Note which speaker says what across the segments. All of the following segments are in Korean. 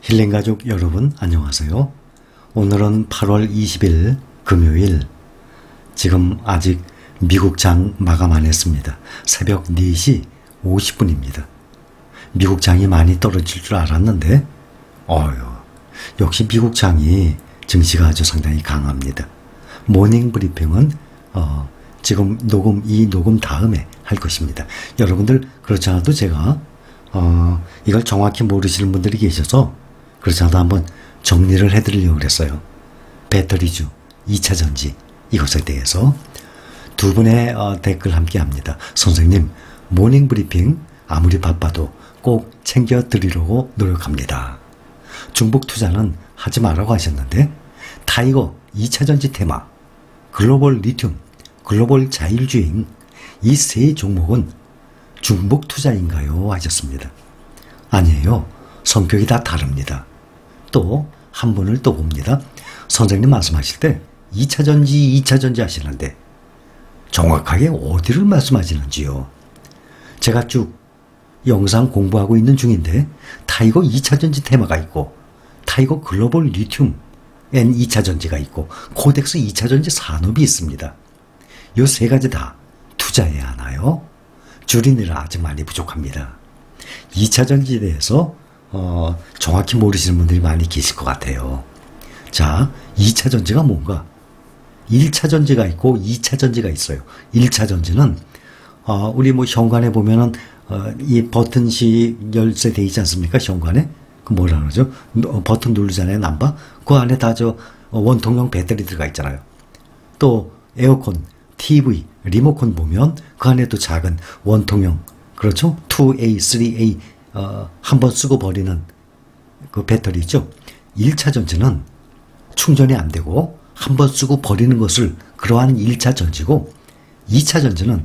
Speaker 1: 힐링가족 여러분 안녕하세요. 오늘은 8월 20일 금요일. 지금 아직 미국장 마감 안 했습니다. 새벽 4시 50분입니다. 미국장이 많이 떨어질 줄 알았는데 역시 미국장이 증시가 아주 상당히 강합니다. 모닝 브리핑은 지금 이 녹음 다음에 할 것입니다. 여러분들 그렇지 않아도 제가 이걸 정확히 모르시는 분들이 계셔서 그렇지 않아도 한번 정리를 해드리려고 그랬어요. 배터리주, 2차전지 이것에 대해서 두 분의 댓글 함께 합니다. 선생님, 모닝 브리핑 아무리 바빠도 꼭 챙겨드리려고 노력합니다. 중복 투자는 하지 말라고 하셨는데 타이거 2차전지 테마, 글로벌 리튬, 글로벌 자율주행 이 세 종목은 중복 투자인가요? 하셨습니다. 아니에요. 성격이 다 다릅니다. 또 한 분을 또 봅니다. 선생님 말씀하실 때 2차전지 하시는데 정확하게 어디를 말씀하시는지요? 제가 쭉 영상 공부하고 있는 중인데 타이거 2차전지 테마가 있고 타이거 글로벌 리튬 N 2차전지가 있고 코덱스 2차전지 산업이 있습니다. 이 세 가지 다 투자해야 하나요? 줄이느라 아직 많이 부족합니다. 2차전지에 대해서 정확히 모르시는 분들이 많이 계실 것 같아요. 자, 2차전지가 뭔가? 1차전지가 있고 2차전지가 있어요. 1차전지는 우리 현관에 보면은 이 버튼식 열쇠 돼 있지 않습니까? 현관에 그 뭐라 그러죠? 버튼 누르잖아요. 남바. 그 안에 다 원통형 배터리 들어가 있잖아요. 또 에어컨, TV, 리모컨 보면 그 안에 또 작은 원통형, 그렇죠? 2A, 3A 한번 쓰고 버리는 그 배터리 있죠? 1차전지는 충전이 안 되고 한번 쓰고 버리는 것을 그러한 1차전지고 2차전지는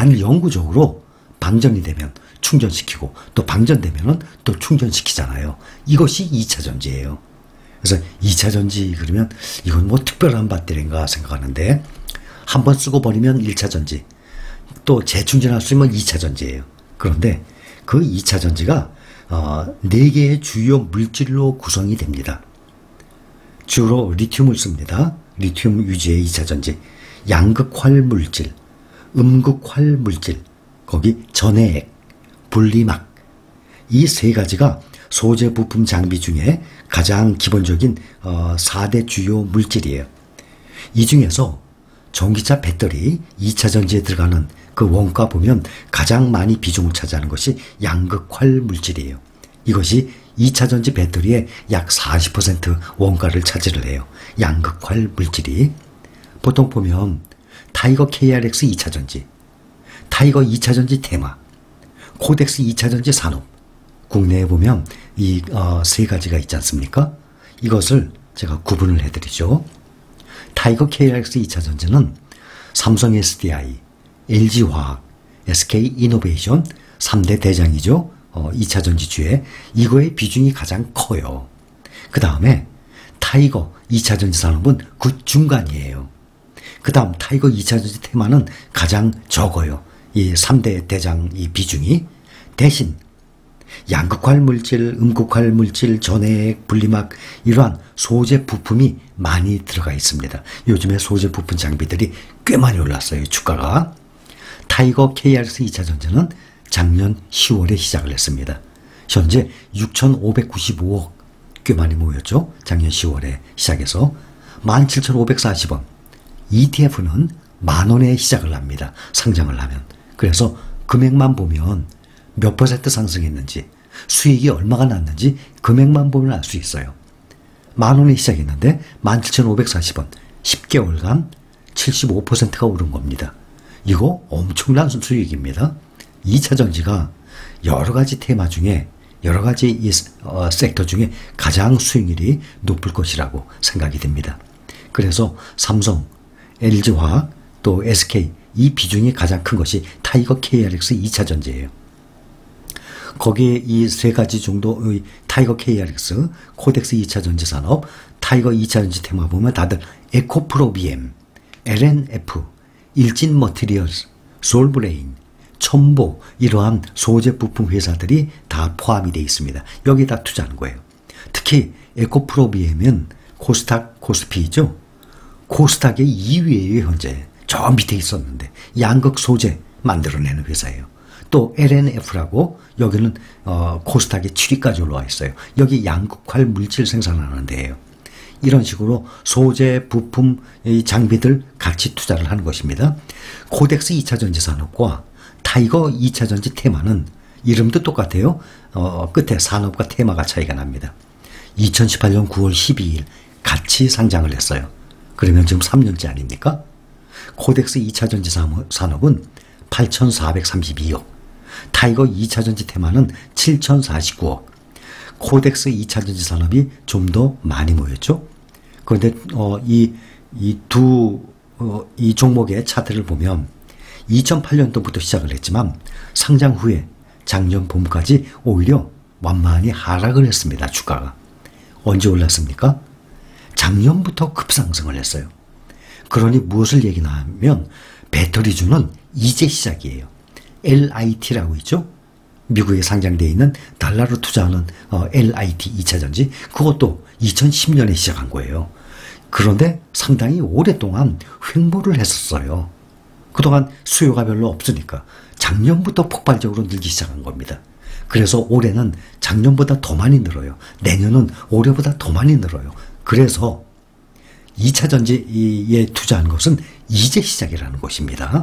Speaker 1: 반영구적으로 방전이 되면 충전시키고 또 방전되면 또 충전시키잖아요. 이것이 2차전지예요. 그래서 2차전지 그러면 이건 뭐 특별한 배터리인가 생각하는데 한번 쓰고 버리면 1차전지, 또 재충전할 수 있으면 2차전지예요. 그런데 그 2차전지가 4개의 주요 물질로 구성이 됩니다. 주로 리튬을 씁니다. 리튬 유지의 2차전지, 양극활 물질, 음극활 물질, 거기 전해액, 분리막, 이 세 가지가 소재 부품 장비 중에 가장 기본적인 4대 주요 물질이에요. 이 중에서 전기차 배터리 2차전지에 들어가는 그 원가 보면 가장 많이 비중을 차지하는 것이 양극활 물질이에요. 이것이 2차전지 배터리의 약 40% 원가를 차지를 해요. 양극활 물질이. 보통 보면 타이거 KRX 2차전지, 타이거 2차전지 테마, 코덱스 2차전지 산업, 국내에 보면 이 세 가지가 있지 않습니까? 이것을 제가 구분을 해드리죠. 타이거 KRX 2차전지는 삼성 SDI, LG화학, SK이노베이션 3대 대장이죠. 2차전지주에 이거의 비중이 가장 커요. 그 다음에 타이거 2차전지 산업은 그 중간이에요. 그 다음 타이거 2차전지 테마는 가장 적어요. 이 3대 대장 이 비중이. 대신 양극활 물질, 음극활 물질, 전해액, 분리막 이러한 소재 부품이 많이 들어가 있습니다. 요즘에 소재 부품 장비들이 꽤 많이 올랐어요. 주가가. 타이거 KRX 2차전지는 작년 10월에 시작을 했습니다. 현재 6,595억 꽤 많이 모였죠. 작년 10월에 시작해서 17,540원. ETF는 10,000원에 시작을 합니다. 상장을 하면. 그래서 금액만 보면 몇 % 상승했는지, 수익이 얼마가 났는지 금액만 보면 알 수 있어요. 10,000원에 시작했는데 17,540원, 10개월간 75%가 오른 겁니다. 이거 엄청난 수익입니다. 2차전지가 여러 가지 테마 중에, 여러 가지 섹터 중에 가장 수익률이 높을 것이라고 생각이 됩니다. 그래서 삼성, LG화학, 또 SK 이 비중이 가장 큰 것이 타이거 KRX 2차전지예요. 거기에 이 세 가지 정도의 타이거 KRX, 코덱스 2차전지 산업, 타이거 2차전지 테마 보면 다들 에코프로 BM, LNF, 일진 머티리얼스, 솔브레인, 첨보 이러한 소재 부품 회사들이 다 포함이 되어 있습니다. 여기다 투자하는 거예요. 특히 특히 에코프로 비하면 코스닥, 코스피죠. 코스닥의 2위에요, 현재. 저 밑에 있었는데. 양극 소재 만들어내는 회사예요. 또 LNF라고 여기는 코스닥의 7위까지 올라와 있어요. 여기 양극활 물질 생산하는 데예요. 이런 식으로 소재, 부품, 장비들 같이 투자를 하는 것입니다. 코덱스 2차전지 산업과 타이거 2차전지 테마는 이름도 똑같아요. 끝에 산업과 테마가 차이가 납니다. 2018년 9월 12일 같이 상장을 했어요. 그러면 지금 3년째 아닙니까? 코덱스 2차전지 산업은 8,432억, 타이거 2차전지 테마는 7,049억, 코덱스 2차전지 산업이 좀 더 많이 모였죠. 그런데 이 종목의 차트를 보면 2008년도부터 시작을 했지만 상장 후에 작년 봄까지 오히려 완만히 하락을 했습니다. 주가가. 언제 올랐습니까? 작년부터 급상승을 했어요. 그러니 무엇을 얘기하면 배터리주는 이제 시작이에요. LIT라고 있죠. 미국에 상장되어 있는 달러로 투자하는 LIT 2차전지, 그것도 2010년에 시작한 거예요. 그런데 상당히 오랫동안 횡보를 했었어요. 그동안 수요가 별로 없으니까 작년부터 폭발적으로 늘기 시작한 겁니다. 그래서 올해는 작년보다 더 많이 늘어요. 내년은 올해보다 더 많이 늘어요. 그래서 2차전지에 투자하는 것은 이제 시작이라는 것입니다.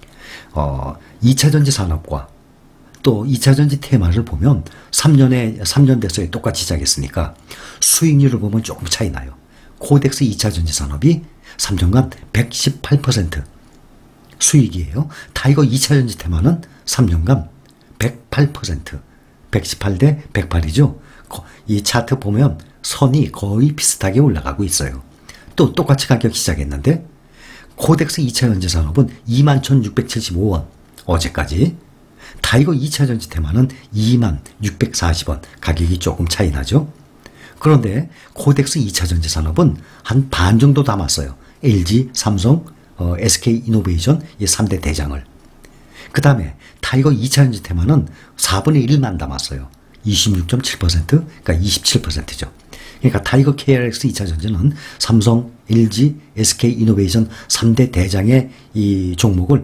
Speaker 1: 2차전지 산업과 또 2차전지 테마를 보면 3년 됐어요. 똑같이 시작했으니까 수익률을 보면 조금 차이 나요. 코덱스 2차전지 산업이 3년간 118% 수익이에요. 타이거 2차전지 테마는 3년간 108%, 118 대 108이죠. 이 차트 보면 선이 거의 비슷하게 올라가고 있어요. 또 똑같이 가격 시작했는데 코덱스 2차전지 산업은 21,675원 어제까지, 타이거 2차전지 테마는 22,640원, 가격이 조금 차이 나죠. 그런데 코덱스 2차전지 산업은 한 반 정도 담았어요. LG, 삼성, SK이노베이션 이 3대 대장을. 그 다음에 타이거 2차전지 테마는 4분의 1만 담았어요. 26.7%, 그러니까 27%죠. 그러니까 타이거 KRX 2차전지는 삼성, LG, SK이노베이션 3대 대장의 이 종목을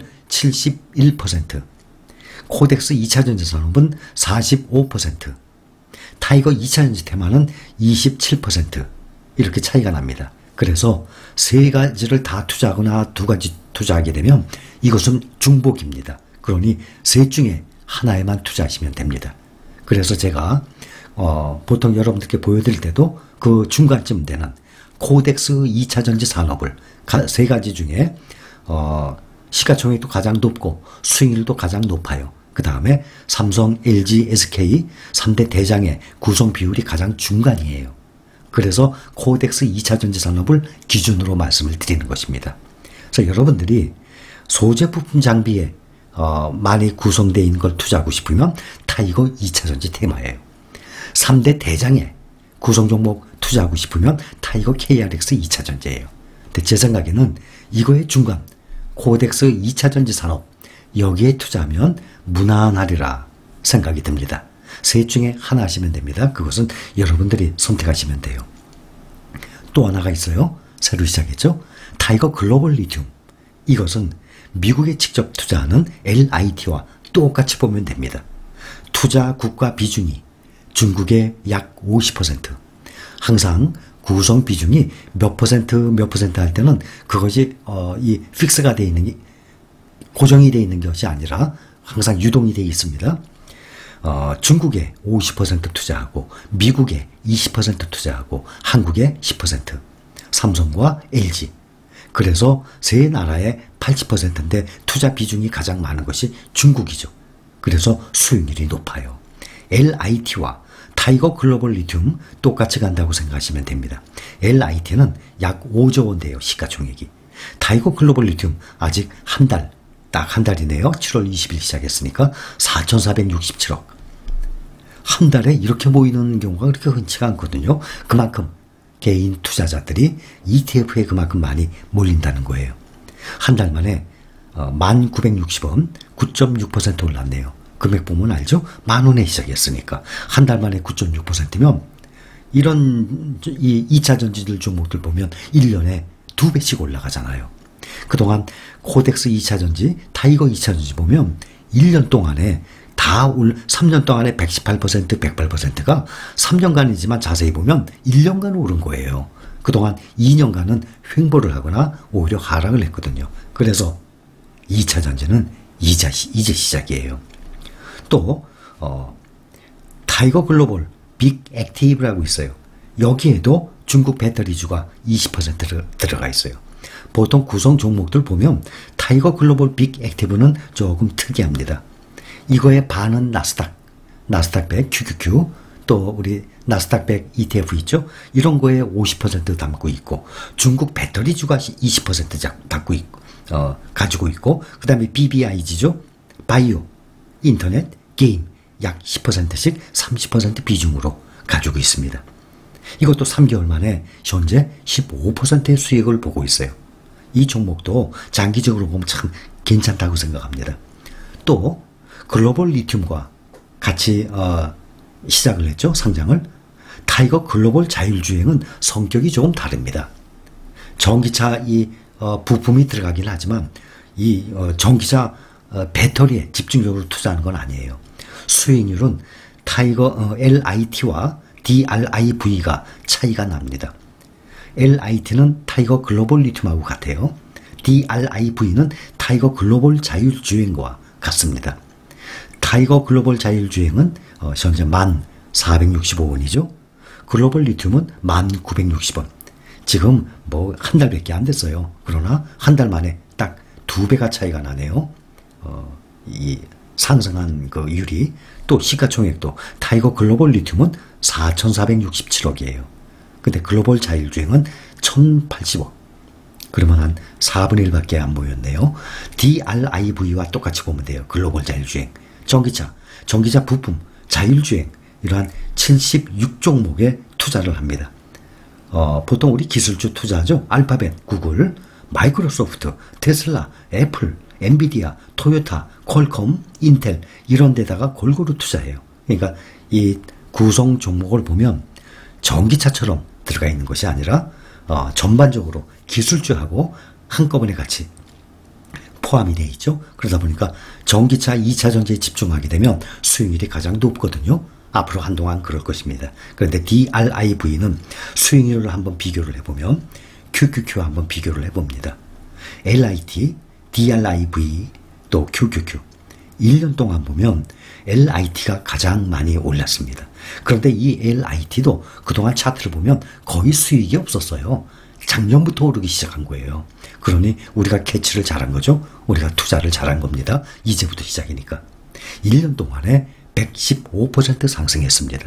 Speaker 1: 71%, 코덱스 2차전지 산업은 45%, 타이거 2차전지 테마는 27%, 이렇게 차이가 납니다. 그래서 세 가지를 다 투자하거나 두 가지 투자하게 되면 이것은 중복입니다. 그러니 셋 중에 하나에만 투자하시면 됩니다. 그래서 제가 보통 여러분들께 보여드릴 때도 그 중간쯤 되는 코덱스 2차전지 산업을 세 가지 중에 시가총액도 가장 높고 수익률도 가장 높아요. 그 다음에 삼성, LG, SK 3대 대장의 구성 비율이 가장 중간이에요. 그래서 코덱스 2차전지 산업을 기준으로 말씀을 드리는 것입니다. 그래서 여러분들이 소재 부품 장비에 많이 구성되어 있는 걸 투자하고 싶으면 타이거 2차전지 테마예요. 3대 대장의 구성 종목 투자하고 싶으면 타이거 KRX 2차전지예요. 근데 제 생각에는 이거의 중간 코덱스 2차전지 산업, 여기에 투자하면 무난하리라 생각이 듭니다. 셋 중에 하나 하시면 됩니다. 그것은 여러분들이 선택하시면 돼요. 또 하나가 있어요. 새로 시작했죠. 타이거 글로벌 리튬. 이것은 미국에 직접 투자하는 LIT와 똑같이 보면 됩니다. 투자 국가 비중이 중국의 약 50%. 항상 구성 비중이 몇 퍼센트 할 때는 그것이 이 픽스가 되어 있는 게, 고정이 되어 있는 것이 아니라 항상 유동이 되어 있습니다. 중국에 50% 투자하고 미국에 20% 투자하고 한국에 10%, 삼성과 LG. 그래서 세 나라의 80%인데 투자 비중이 가장 많은 것이 중국이죠. 그래서 수익률이 높아요. LIT와 타이거 글로벌 리튬 똑같이 간다고 생각하시면 됩니다. LIT는 약 5조 원대예요. 시가총액이. 타이거 글로벌 리튬 아직 한 달, 딱 한 달이네요. 7월 20일 시작했으니까 4,467억. 한 달에 이렇게 모이는 경우가 그렇게 흔치가 않거든요. 그만큼 개인 투자자들이 ETF에 그만큼 많이 몰린다는 거예요. 한 달 만에 1,960원, 9.6% 올랐네요. 금액 보면 알죠? 10,000원에 시작했으니까 한 달 만에 9.6%면 이런 이 2차 전지들 종목들 보면 1년에 2배씩 올라가잖아요. 그동안 코덱스 2차 전지, 타이거 2차 전지 보면 1년 동안에 3년 동안에 118%, 108%가 3년간이지만 자세히 보면 1년간 오른 거예요. 그동안 2년간은 횡보를 하거나 오히려 하락을 했거든요. 그래서 2차 전지는 이제 시작이에요. 또 타이거 글로벌 빅 액티브라고 있어요. 여기에도 중국 배터리주가 20% 들어가 있어요. 보통 구성 종목들 보면 타이거 글로벌 빅 액티브는 조금 특이합니다. 이거의 반은 나스닥 100 QQQ, 또 우리 나스닥 100 ETF 있죠? 이런 거에 50% 담고 있고, 중국 배터리주가 20% 담고 있고, 가지고 있고, 그 다음에 BBIG죠? 바이오, 인터넷, 게임 약 10%씩 30% 비중으로 가지고 있습니다. 이것도 3개월 만에 현재 15%의 수익을 보고 있어요. 이 종목도 장기적으로 보면 참 괜찮다고 생각합니다. 또 글로벌 리튬과 같이 시작을 했죠. 상장을. 타이거 글로벌 자율주행은 성격이 조금 다릅니다. 전기차 부품이 들어가긴 하지만 전기차 배터리에 집중적으로 투자하는 건 아니에요. 수익률은 타이거 LIT와 DRIV가 차이가 납니다. LIT는 타이거 글로벌 리튬하고 같아요. DRIV는 타이거 글로벌 자율주행과 같습니다. 타이거 글로벌 자율주행은 현재 1465원이죠. 글로벌 리튬은 1960원. 지금 뭐 한 달밖에 안 됐어요. 그러나 한 달 만에 딱 2배가 차이가 나네요. 이 상승한 그 율이. 또 시가총액도 타이거 글로벌 리튬은 4,467억이에요. 근데 글로벌 자율주행은 1,080억. 그러면 한 4분의 1밖에 안 보였네요. DRIV와 똑같이 보면 돼요. 글로벌 자율주행. 전기차 부품, 자율주행, 이러한 76종목에 투자를 합니다. 보통 우리 기술주 투자죠. 알파벳, 구글, 마이크로소프트, 테슬라, 애플, 엔비디아, 토요타, 퀄컴, 인텔 이런 데다가 골고루 투자해요. 그러니까 이 구성 종목을 보면 전기차처럼 들어가 있는 것이 아니라 전반적으로 기술주하고 한꺼번에 같이 포함이 되어 있죠. 그러다 보니까 전기차 2차 전지에 집중하게 되면 수익률이 가장 높거든요. 앞으로 한동안 그럴 것입니다. 그런데 DRIV는 수익률을 한번 비교를 해보면 QQQ와 한번 비교를 해봅니다. LIT, DRIV, 또 QQQ 1년 동안 보면 LIT가 가장 많이 올랐습니다. 그런데 이 LIT도 그동안 차트를 보면 거의 수익이 없었어요. 작년부터 오르기 시작한 거예요. 그러니 우리가 캐치를 잘한 거죠. 우리가 투자를 잘한 겁니다. 이제부터 시작이니까. 1년 동안에 115% 상승했습니다.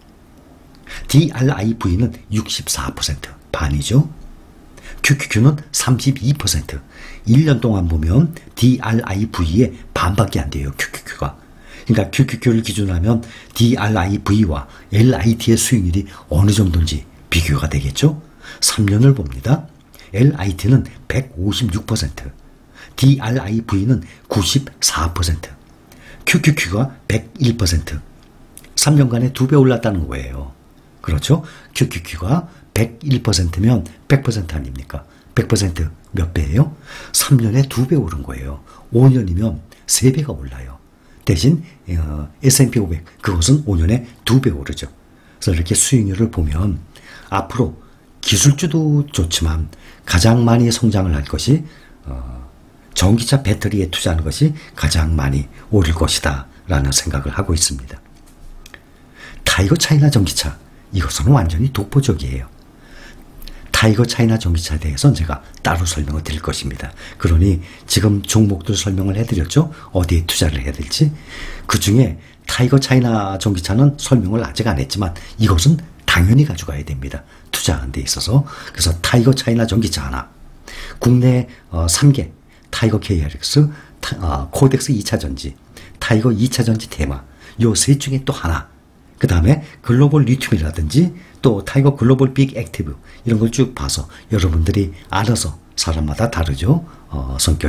Speaker 1: DRIV는 64%, 반이죠. QQQ는 32%. 1년 동안 보면 DRIV의 반밖에 안 돼요. QQQ가. 그러니까 QQQ를 기준으로 하면 DRIV와 LIT의 수익률이 어느 정도인지 비교가 되겠죠. 3년을 봅니다. LIT는 156%, DRIV는 94%, QQQ가 101%. 3년간에 2배 올랐다는 거예요. 그렇죠? QQQ가 101%면 100% 아닙니까? 100% 몇 배예요? 3년에 2배 오른 거예요. 5년이면 3배가 올라요. 대신 S&P 500 그것은 5년에 2배 오르죠. 그래서 이렇게 수익률을 보면 앞으로 기술주도 좋지만 가장 많이 성장을 할 것이 전기차 배터리에 투자하는 것이 가장 많이 오를 것이다 라는 생각을 하고 있습니다. 타이거 차이나 전기차, 이것은 완전히 독보적이에요. 타이거 차이나 전기차에 대해서는 제가 따로 설명을 드릴 것입니다. 그러니 지금 종목들 설명을 해드렸죠. 어디에 투자를 해야 될지. 그 중에 타이거 차이나 전기차는 설명을 아직 안 했지만 이것은 당연히 가져가야 됩니다. 투자하는 데 있어서. 그래서 타이거 차이나 전기차 하나, 국내 3개, 타이거 KRX, 코덱스 2차 전지, 타이거 2차 전지 테마, 요 셋 중에 또 하나, 그 다음에 글로벌 리튬이라든지 또 타이거 글로벌 빅 액티브 이런 걸 쭉 봐서 여러분들이 알아서, 사람마다 다르죠. 성격이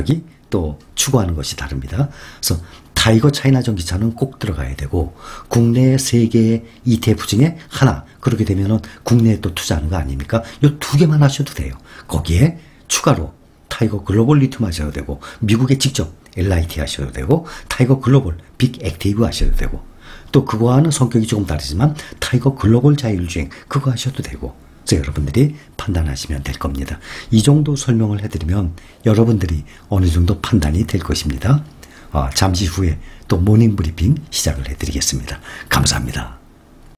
Speaker 1: 또 추구하는 것이 다릅니다. 그래서 타이거 차이나 전기차는 꼭 들어가야 되고 국내 3개의 ETF 중에 하나, 그렇게 되면은 국내에 또 투자하는 거 아닙니까? 이 2개만 하셔도 돼요. 거기에 추가로 타이거 글로벌 리튬 하셔도 되고 미국에 직접 LIT 하셔도 되고 타이거 글로벌 빅 액티브 하셔도 되고 또 그거와는 성격이 조금 다르지만 타이거 글로벌 자율주행 그거 하셔도 되고, 그래서 여러분들이 판단하시면 될 겁니다. 이 정도 설명을 해드리면 여러분들이 어느 정도 판단이 될 것입니다. 잠시 후에 또 모닝 브리핑 시작을 해드리겠습니다. 감사합니다.